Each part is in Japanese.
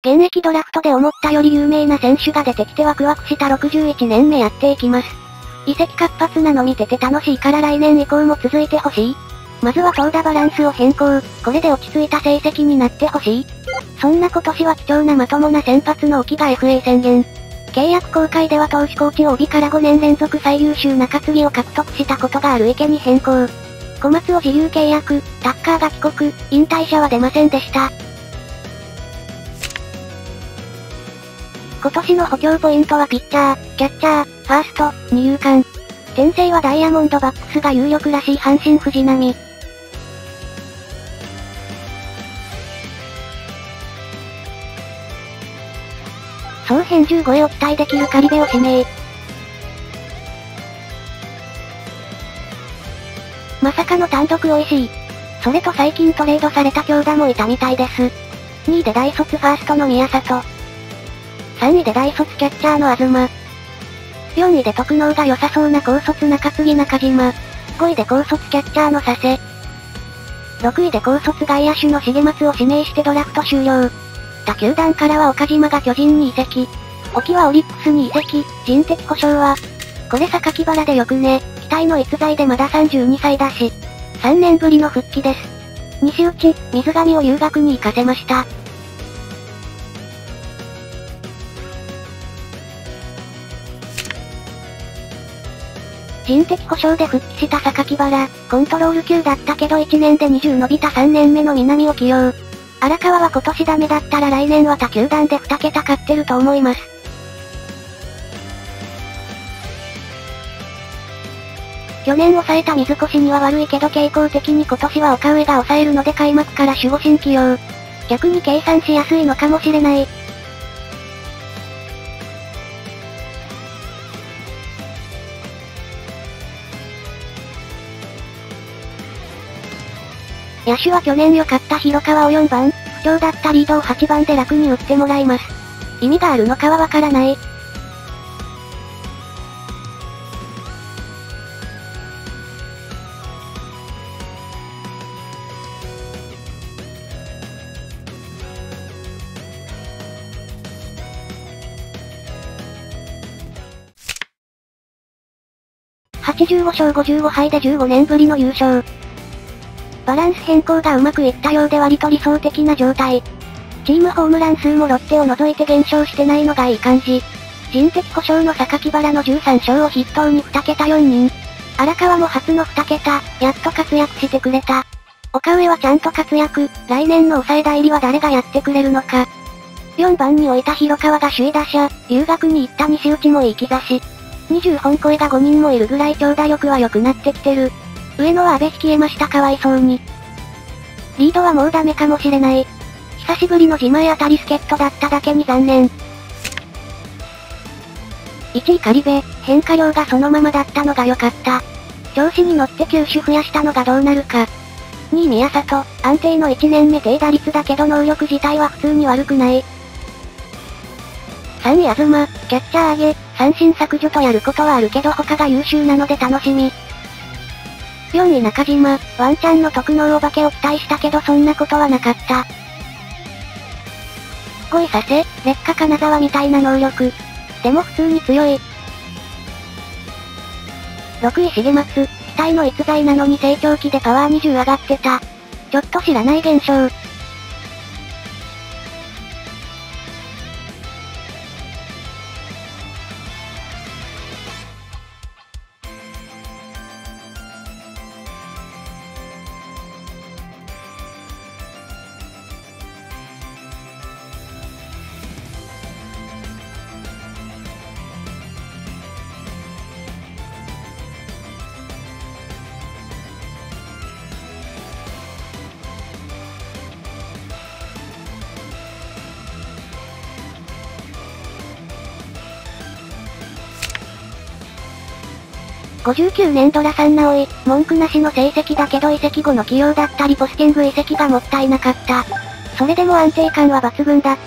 現役ドラフトで思ったより有名な選手が出てきてワクワクした61年目やっていきます。移籍活発なの見てて楽しいから来年以降も続いてほしい。まずは投打バランスを変更、これで落ち着いた成績になってほしい。そんな今年は貴重なまともな先発の沖が FA 宣言。契約更改では投手コーチ OB から5年連続最優秀中継ぎを獲得したことがある池に変更。小松を自由契約、タッカーが帰国、引退者は出ませんでした。今年の補強ポイントはピッチャー、キャッチャー、ファースト、二遊間。転生はダイヤモンドバックスが有力らしい阪神藤浪。総編15超えを期待できる苅部を指名。まさかの単独美味しい。それと最近トレードされた強打もいたみたいです。2位で大卒ファーストの宮里。3位で大卒キャッチャーの東。4位で特能が良さそうな高卒中継ぎ中島。5位で高卒キャッチャーの佐世。6位で高卒外野手の重松を指名してドラフト終了。他球団からは岡島が巨人に移籍。沖はオリックスに移籍、人的保障は。これ榊原でよくね、期待の逸材でまだ32歳だし。3年ぶりの復帰です。西内、水上を留学に行かせました。人的保障で復帰した榊原、コントロール級だったけど1年で20伸びた3年目の南を起用。荒川は今年ダメだったら来年は他球団で2桁勝ってると思います。去年抑えた水越には悪いけど傾向的に今年は岡上が抑えるので開幕から守護神起用。逆に計算しやすいのかもしれない。野手は去年良かった広川を4番、不調だったリードを8番で楽に打ってもらいます。意味があるのかはわからない。85勝55敗で15年ぶりの優勝。バランス変更がうまくいったようで割と理想的な状態。チームホームラン数もロッテを除いて減少してないのがいい感じ。人的保障の榊原の13勝を筆頭に2桁4人。荒川も初の2桁、やっと活躍してくれた。岡上はちゃんと活躍、来年の抑え代理は誰がやってくれるのか。4番に置いた広川が首位打者、留学に行った西内もいい兆し。20本超えが5人もいるぐらい長打力は良くなってきてる。上野は阿部引き消えましたかわいそうに。リードはもうダメかもしれない。久しぶりの自前当たり助っ人だっただけに残念。1位苅部、変化量がそのままだったのが良かった。調子に乗って球種増やしたのがどうなるか。2位宮里、安定の1年目低打率だけど能力自体は普通に悪くない。3位東、キャッチャー上げ、三振削除とやることはあるけど他が優秀なので楽しみ。4位中島、ワンチャンの特能お化けを期待したけどそんなことはなかった。5位佐世、劣化金沢みたいな能力。でも普通に強い。6位重松、期待の逸材なのに成長期でパワー20上がってた。ちょっと知らない現象。59年ドラ3直井、文句なしの成績だけど移籍後の起用だったりポスティング移籍がもったいなかった。それでも安定感は抜群だった。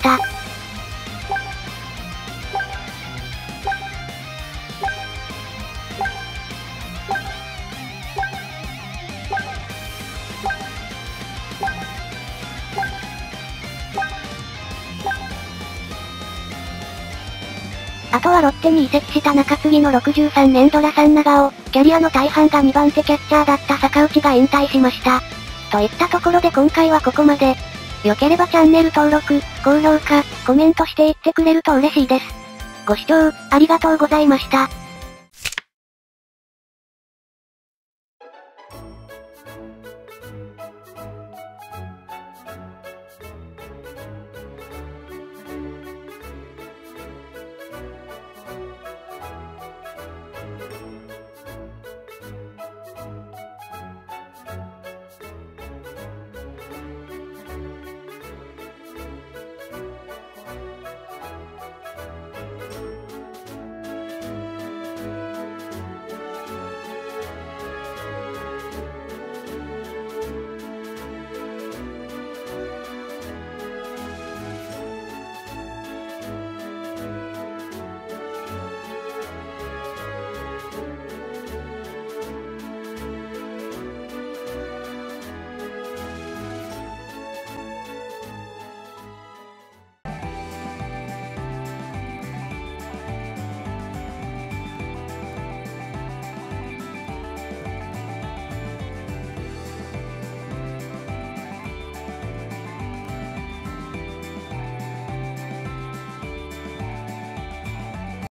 あとはロッテに移籍した中継ぎの63年ドラ3長尾、キャリアの大半が2番手キャッチャーだった坂内が引退しました。といったところで今回はここまで。良ければチャンネル登録、高評価、コメントしていってくれると嬉しいです。ご視聴、ありがとうございました。